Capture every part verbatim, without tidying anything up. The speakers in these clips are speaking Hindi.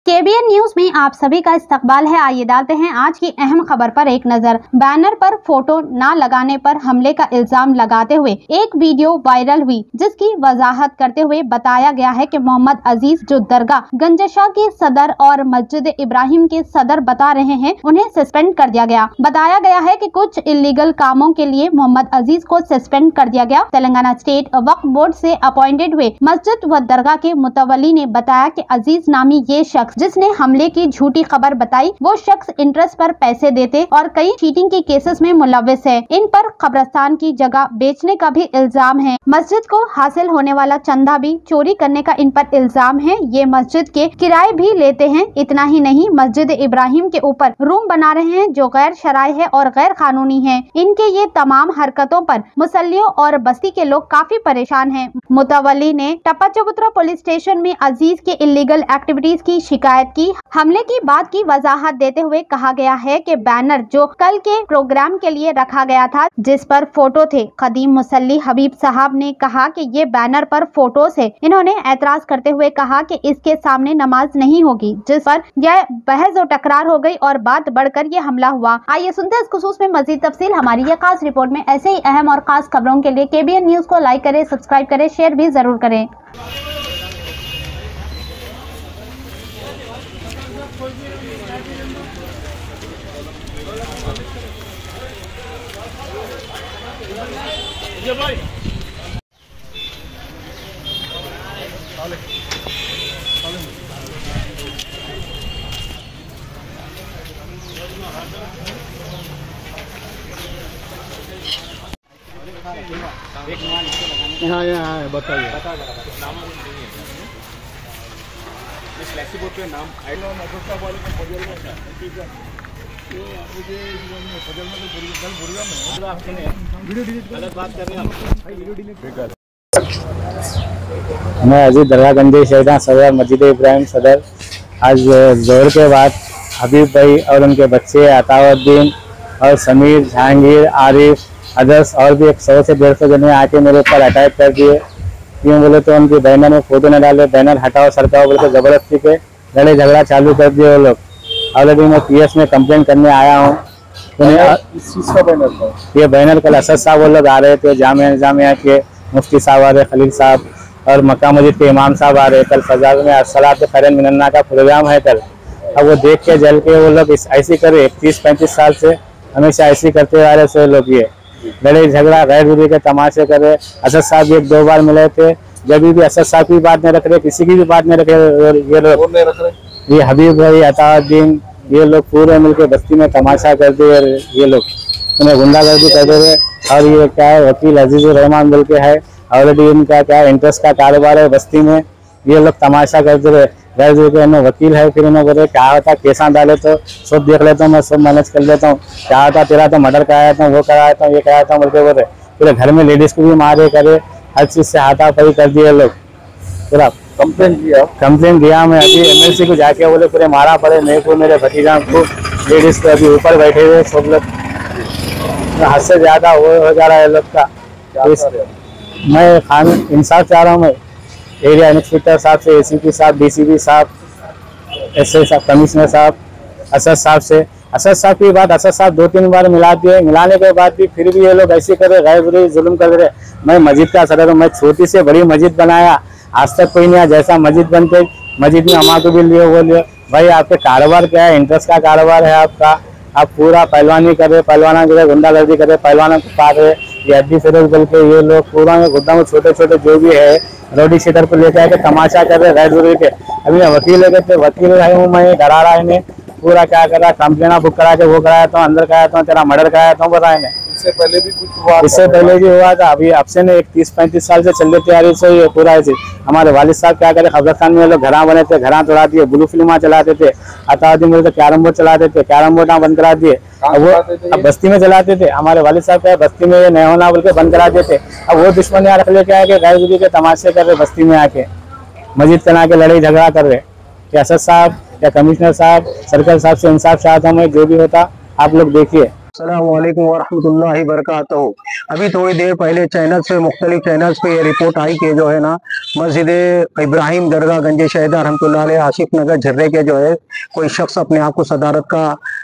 केबीएन न्यूज में आप सभी का इस्तकबाल है। आइए डालते हैं आज की अहम खबर पर एक नजर। बैनर पर फोटो न लगाने पर हमले का इल्जाम लगाते हुए एक वीडियो वायरल हुई, जिसकी वजाहत करते हुए बताया गया है कि मोहम्मद अजीज, जो दरगाह गंजशा के सदर और मस्जिद इब्राहिम के सदर बता रहे हैं, उन्हें सस्पेंड कर दिया गया। बताया गया है कि कुछ इलीगल कामों के लिए मोहम्मद अजीज को सस्पेंड कर दिया गया। तेलंगाना स्टेट वक्फ बोर्ड से अपॉइंटेड हुए मस्जिद व दरगाह के मुतवली ने बताया कि अजीज नामी ये शख्स जिसने हमले की झूठी खबर बताई, वो शख्स इंटरेस्ट पर पैसे देते और कई चीटिंग के केसेस में मुलव्विस है। इन पर कब्रिस्तान की जगह बेचने का भी इल्जाम है। मस्जिद को हासिल होने वाला चंदा भी चोरी करने का इन पर इल्जाम है। ये मस्जिद के किराए भी लेते हैं। इतना ही नहीं, मस्जिद इब्राहिम के ऊपर रूम बना रहे हैं जो गैर शराई है और गैर कानूनी है। इनके ये तमाम हरकतों पर मुसल्लियों और बस्ती के लोग काफी परेशान हैं। मुतवली ने टप्पा चबूतरा पुलिस स्टेशन में अजीज के इलीगल एक्टिविटीज की शिकायत की। हमले की बात की वजाहत देते हुए कहा गया है कि बैनर जो कल के प्रोग्राम के लिए रखा गया था, जिस पर फोटो थे, कदीम मुसल्ली हबीब साहब ने कहा कि ये बैनर पर फोटोज है। इन्होंने एतराज करते हुए कहा कि इसके सामने नमाज नहीं होगी, जिस पर यह बहस और टकरार हो गई और बात बढ़कर ये हमला हुआ। आइए सुनते हैं इस खुसूस में मजीद तफसील हमारी यह खास रिपोर्ट में। ऐसे ही अहम और खास खबरों के लिए केबीएन न्यूज को लाइक करें, सब्सक्राइब करें, शेयर भी जरूर करें। भाई यहाँ यहाँ है, बताइए। इस फ्लैक्सी बोर्ड पे नाम मैं अजीज दरगाह गंजे शहीदा सदर मस्जिद इब्राहिम सदर। आज जोहर के बाद हबीब भाई और उनके बच्चे अताउद्दीन और समीर, जहांगीर, आरिफ, अदर्स और भी एक सौ से डेढ़ सौ जने आके मेरे ऊपर अटैक कर दिए। क्यों बोले तो उनकी बैनर में फोटो न डाले, बैनर हटाओ सरकाओ बोल के जबरदस्ती के लड़े झगड़ा चालू कर दिए वो लोग। ऑलरेडी मैं पीएस में कंप्लेंट करने आया हूँ। इस चीज का बैनर था ये बैनर कल असद साहब वो लोग आ रहे थे, जामिया जामिया के मुफ्ती साहब आ रहे, खलील साहब और मक्का मस्जिद के इमाम साहब आ रहे। कल फजाल में सलात खैरन मिनन्ना का प्रोग्राम है कल। अब वो देख के जल के वो लोग ऐसी करे, तीस पैंतीस साल से हमेशा ऐसी करते आ रहे से लोग। ये लड़े झगड़ा गैर जरूरी के तमाशे करे। असद साहब भी एक दो बार मिले थे, जब भी असद साहब की बात नहीं रख रहे, किसी की भी बात नहीं रख रहे। ये लोग, ये हबीब भाई, अताउद्दीन, ये लोग पूरे मिलके बस्ती में तमाशा कर दिए। ये लोग उन्हें गुंडागर्दी कर दे रहे। और ये क्या है, वकील अजीज रहमान बोल के है, ऑलरेडी इनका क्या इंटरेस्ट का कारोबार है बस्ती में। ये लोग तमाशा कर दे रहे। गैर जरूरी वकील है, फिर इन्हें बोले क्या होता केसा डाले तो सब देख लेता हूँ, मैं सब मैनेज कर लेता हूँ। क्या होता तेरा तो मर्डर कराया था, वो कराया था, ये कराया था बोल के बोले। पूरे घर में लेडीज को भी मारे करे, हर चीज से हाथापाई कर दिए लोग। पूरा कंप्लेंट किया कंप्लेन दिया मैं अभी एमएलसी को जाके, बोले पूरे मारा पड़े मेरे को, मेरे भतीजा को, लेडीज को अभी ऊपर बैठे हुए सब लोग। हद से ज्यादा वो हो जा रहा है लोग का। मैं खान इंसाफ चाह रहा हूँ। मैं एरिया इंस्पेक्टर साहब से, एसीपी साहब, डीसीपी साहब, एसए साहब, कमिश्नर साहब, असद साहब से। असद साहब की बात असद साहब दो तीन बार मिला दिए, मिलाने के बाद भी फिर भी ये लोग ऐसे करे, गैर जरूरी जुल्म कर रहे। मैं मस्जिद का सदर हूँ, मैं छोटी से बड़ी मस्जिद बनाया, आज तक कोई नहीं आया। जैसा मस्जिद बनते मस्जिद में अमा को भी लिए वो लिए। भाई आपके कारोबार क्या है, इंटरेस्ट का कारोबार है आपका। आप पूरा पहलवानी कर रहे, पहलवाना जो है गुंडागर्दी कर रहे, पहलवानों को काट रहे। ये अड्डी फिरोज बोल के ये लोग पूरा में गुद्दा में छोटे छोटे जो भी है रोडी शीटर पर लेकर आके तमाशा कर रहे गैर जरूरी के। अभी मैं वकील है थे, वकील आए हूँ, मैं डरा रहा है पूरा। क्या कर रहा, कंप्लेना बुक करा के वो कराया था, अंदर कराया था, तेरा मर्डर कराया था बताया। इससे पहले भी कुछ हुआ, इससे पहले भी हुआ था। अभी अब से ने एक तीस पैंतीस साल से चल रही तैयारी से ये पूरा ऐसे। हमारे वालिद साहब क्या करे, कब्रिस्तान में लोग घरा बने थे, घरा तोड़ा दिए, ब्लू फिल्मा चलाते थे, अताउद्दीन बोलते कैरम बोर्ड चलाते थे, कैरम बोर्ड बंद करा दिए। अब वो अब बस्ती में चलाते थे। हमारे वालिद साहब क्या बस्ती में ये नया होना बोल के बंद करा देते। अब वो दुश्मन यहाँ रख लेके आके गैर जरूरी के तमाशे कर रहे बस्ती में आके, मस्जिद बना के लड़ाई झगड़ा कर रहे। या असद साहब या कमिश्नर साहब, सर्कल साहब से इंसाफ चाहता हूँ मैं, जो भी होता आप लोग देखिए। अस्सलामुअलैकुम वरहमतुल्लाहि वबरकातुहू। अभी थोड़ी देर पहले चैनल से मुख्तलिफ चैनल्स पे ये रिपोर्ट आई कि जो है ना मस्जिद इब्राहिम दरगाह गंज शहीदा रहमतुल्लाह अलैह आसिफ नगर झर्रे के जो है कोई शख्स अपने आप को सदारत का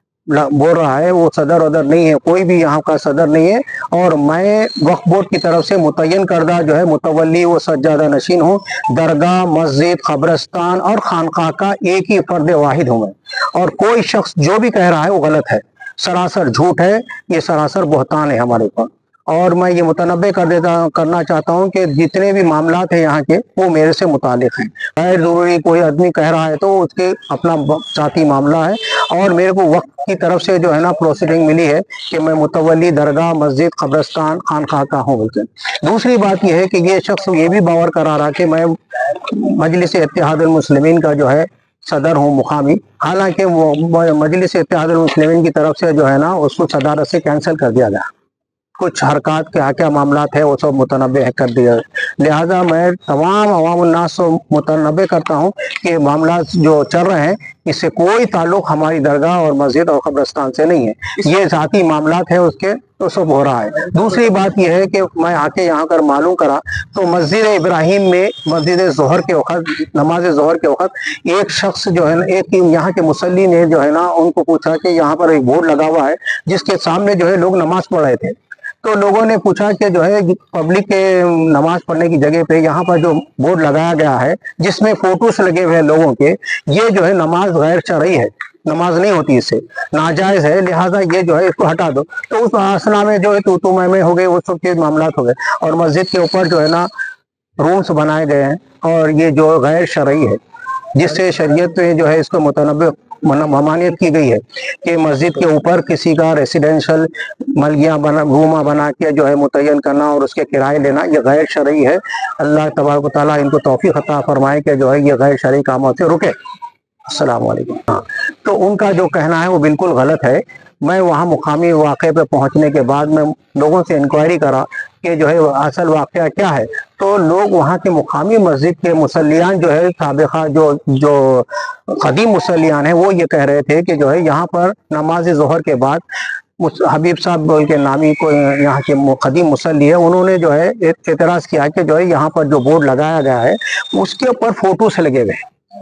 बोल रहा है। वो सदर वदर नहीं है, कोई भी यहाँ का सदर नहीं है। और मैं वक्फ बोर्ड की तरफ से मुतय्यन करदा जो है मुतवल्ली व सज्जादा नशीन हूँ। दरगाह, मस्जिद, कब्रस्तान और खानकाह का एक ही फर्द वाहिद हूँ मैं। और कोई शख्स जो भी कह रहा है वो गलत है, सरासर झूठ है, ये सरासर बहतान है हमारे ऊपर। और मैं ये मुतनब्बे कर देता करना चाहता हूँ कि जितने भी मामलात हैं यहाँ के वो मेरे से मुतालिक हैं। गैर ज़रूरी कोई आदमी कह रहा है तो उसके अपना जाती मामला है। और मेरे को वक्त की तरफ से जो है ना प्रोसीडिंग मिली है कि मैं मुतवल्ली दरगाह, मस्जिद, कब्रस्तान, खानकाह का हूँ बोलते। दूसरी बात यह है कि ये शख्स ये भी बावर करा रहा कि मैं मजलिस इत्तेहादुल मुस्लिमीन का जो है सदर हूँ मुकामी। हालांकि वो मजलिस इत्तेहादुल मुस्लिमीन की तरफ से जो है ना उसको सदारत से कैंसिल कर दिया गया। कुछ हरकत क्या क्या मामलात है वो सब मुतनब्बे कर दिया। लिहाजा मैं तमाम अवामुन्नास को मुतनब्बे करता हूँ कि मामला जो चल रहे हैं इससे कोई ताल्लुक हमारी दरगाह और मस्जिद और कब्रस्तान से नहीं है। ये ज़ाती मामलात है उसके तो सब हो रहा है। दूसरी बात यह है कि मैं आके यहाँ कर मालूम करा तो मस्जिद इब्राहिम में मस्जिद ज़ोहर के वक़्त, नमाज ज़ोहर के वक़्त एक शख्स जो है ना, एक यहाँ के मुसल्ली ने जो है ना उनको पूछा कि यहाँ पर एक बोर्ड लगा हुआ है जिसके सामने जो है लोग नमाज पढ़ रहे थे। तो लोगों ने पूछा कि जो है पब्लिक के नमाज पढ़ने की जगह पे यहाँ पर जो बोर्ड लगाया गया है जिसमें फोटोस लगे हुए हैं लोगों के, ये जो है नमाज गैर शरई है, नमाज नहीं होती, इससे नाजायज है, लिहाजा ये जो है इसको हटा दो। तो उस आसना में जो है तू तू मैं हो गए, वो सब के मामला हो गए। और मस्जिद के ऊपर जो है ना रूम्स बनाए गए हैं और ये जो गैर शरई है जिससे शरीयत में जो है इसको मुतनब्बे ममानियत की गई है कि मस्जिद के ऊपर किसी का रेसिडेंशियल मलगियाँ बना रूमा बना के जो है मुतय्यन करना और उसके किराए लेना, ये गैर शरई है। अल्लाह तबारक व तआला इनको तौफीक अता फरमाए कि जो है ये गैर शरई कामों से रुके। अस्सलाम वालेकुम। हाँ, तो उनका जो कहना है वो बिल्कुल गलत है। मैं वहाँ मुकामी वाक़े पे पहुँचने के बाद मैं लोगों से इंक्वायरी करा कि जो है असल वाक़या क्या है। तो लोग वहाँ के मुकामी मस्जिद के मुसल्लियान जो है साबिक़ा जो जो कदीम मुसल्लियान हैं वो ये कह रहे थे कि जो है यहाँ पर नमाज ज़ोहर के बाद हबीब साहब बोल के नामी को यहाँ के कदीम मुसल्ली है, उन्होंने जो है एतराज़ किया कि जो है यहाँ पर जो बोर्ड लगाया गया है उसके ऊपर फोटोस लगे हुए,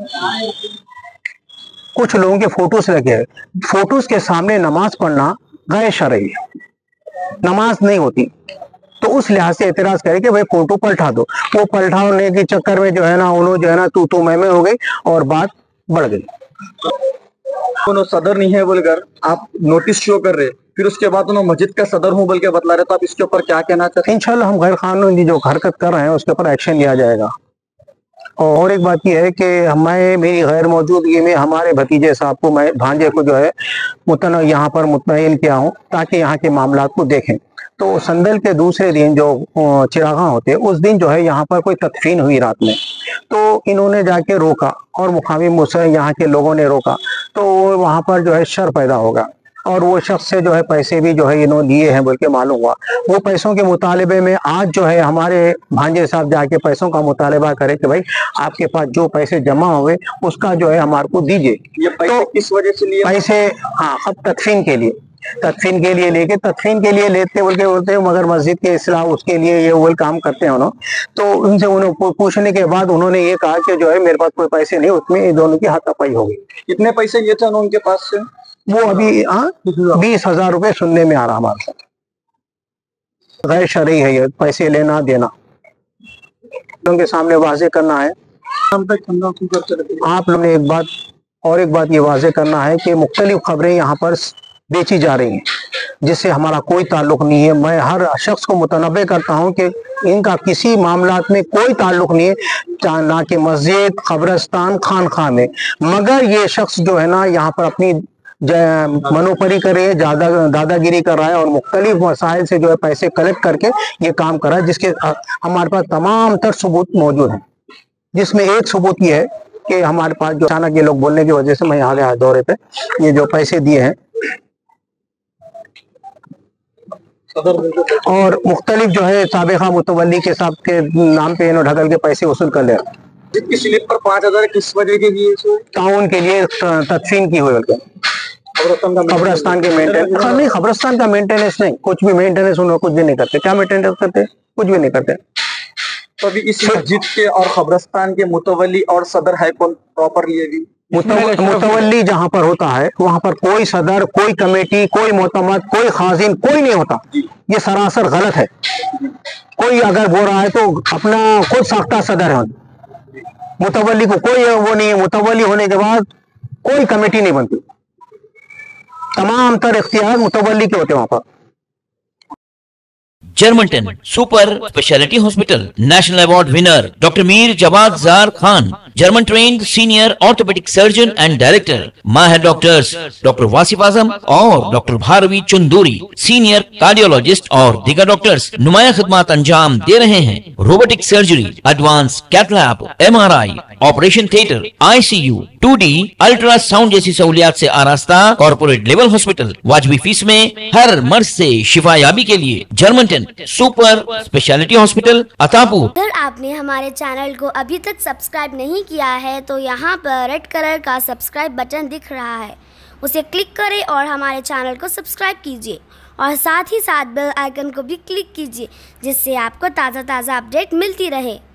कुछ लोगों के फोटोस लगे हैं। फोटोस के सामने नमाज पढ़ना गैर शरई है, नमाज नहीं होती। तो उस लिहाज से एतराज करे कि भाई फोटो पलटा दो। वो पलटाने के चक्कर में जो है ना उन्होंने जो है ना तू तू मैं मैं हो गई और बात बढ़ गई। उन्होंने सदर नहीं है बोलकर आप नोटिस शो कर रहे, फिर उसके बाद उन्होंने मस्जिद का सदर हूँ बोल के बतला रहे, तो आप इसके ऊपर क्या कहना चाहते हैं? इंशाल्लाह हम गैर कानूनी जो हरकत कर रहे हैं उसके ऊपर एक्शन लिया जाएगा। और एक बात यह है कि मैं मेरी गैर मौजूदगी में हमारे भतीजे साहब को, मैं भांजे को जो है मुतन यहाँ पर मुतय्यन किया हूँ ताकि यहाँ के मामलात को देखें। तो संदल के दूसरे दिन जो चिरागा होते उस दिन जो है यहाँ पर कोई तदफीन हुई रात में, तो इन्होंने जाके रोका और मुकामी मुसल्मान यहाँ के लोगों ने रोका, तो वहाँ पर जो है शर पैदा होगा और वो शख्स से जो है पैसे भी जो है इन्होंने दिए हैं बोल के मालूम हुआ। वो पैसों के मुतालिबे में आज जो है हमारे भांजे साहब जाके पैसों का मुतालिबा करे कि भाई आपके पास जो पैसे जमा हुए उसका जो है हमारे को दीजिए। ये पैसे तो किस वजह से लिए? पैसे हाँ अब तदफीन के लिए तदफीन के लिए लेके तदफीन के लिए लेते बोल के बोलते हैं, मगर मस्जिद के इस्लाह उसके लिए ये वो काम करते हैं उन्होंने। तो उनसे उन्होंने पूछने के बाद उन्होंने ये कहा कि जो है मेरे पास कोई पैसे नहीं, उसमें ये दोनों की हाथापाई हो गई। कितने पैसे लिए थे उनके पास से? वो अभी हाँ बीस हजार रुपए सुनने में आ रहा हमारे साथ। गैर शरई है ये पैसे लेना देना, उनके सामने वाजे करना है। आप लोगों ने एक बात और एक बात ये वाजे करना है कि मुख्तलिफ खबरें यहाँ पर बेची जा रही हैं जिससे हमारा कोई ताल्लुक नहीं है। मैं हर शख्स को मुतनब्बे करता हूँ कि इनका किसी मामलात में कोई ताल्लुक नहीं है, ना कि मस्जिद, कब्रस्तान, खानखाह में। मगर ये शख्स जो है ना यहाँ पर अपनी मनोपरी करे, ज्यादा दादागिरी कर रहा है और मुख्तलिफ मसाइल से जो है पैसे कलेक्ट करके ये काम कर रहा है, जिसके हमारे पास तमाम तर सबूत मौजूद हैं। जिसमें एक सबूत ये है कि हमारे पास जो अचानक ये लोग बोलने की वजह से मैं यहाँ गया दौरे पे, ये जो पैसे दिए हैं और मुख्तलिफ जो है साबिका मुतवल्ली के साहब के नाम पे इन्होंने ढकल के पैसे वसूल कर ले। जिसकी स्लिप पर पाँच हजार किस वजह के लिए? ताउन के लिए तदफीन की हुई। कब्रस्तान के मेंटेनेंस नहीं, कब्रस्तान का मेंटेनेंस नहीं, कुछ भी मेंटेनेंस उन्होंने कुछ भी नहीं करते। क्या मेंटेनेंस करते? कुछ भी नहीं करते। तो अभी इस मस्जिद के और कब्रस्तान के मुतवल्ली और सदर है कौन प्रॉपरली? अभी मुतवल्ली जहाँ पर होता है वहाँ पर कोई सदर, कोई कमेटी, कोई मोतमद, कोई खाजिन, कोई नहीं होता। ये सरासर गलत है। कोई अगर बोल रहा है तो अपना खुद साख्ता सदर है। मुतवल्ली को कोई वो नहीं है। मुतवल्ली होने के बाद कोई कमेटी नहीं बनती। तमाम तर इख्तियार मुतवल्ली के होते हैं वहाँ पर। Germanten super speciality hospital, national award winner doctor Mir Jawad Jar Khan, German trained senior orthopaedic surgeon and director, माहिर डॉक्टर्स डॉक्टर वासिफ आजम और doctor Bharavi Chanduri, senior cardiologist और दीगर डॉक्टर्स नुमाया खिदमत अंजाम दे रहे हैं। Robotic surgery, advance cath lab, M R I, operation theatre, I C U, two D, ultrasound जैसी सहूलियात से आरास्ता कॉर्पोरेट लेवल हॉस्पिटल। वाजबी फीस में हर मर्ज से शिफायाबी के लिए Germanten super speciality hospital, Attapur. अगर आपने हमारे चैनल को अभी तक सब्सक्राइब नहीं किया है तो यहाँ पर रेड कलर का सब्सक्राइब बटन दिख रहा है, उसे क्लिक करें और हमारे चैनल को सब्सक्राइब कीजिए और साथ ही साथ बेल आइकन को भी क्लिक कीजिए, जिससे आपको ताज़ा ताज़ा अपडेट मिलती रहे।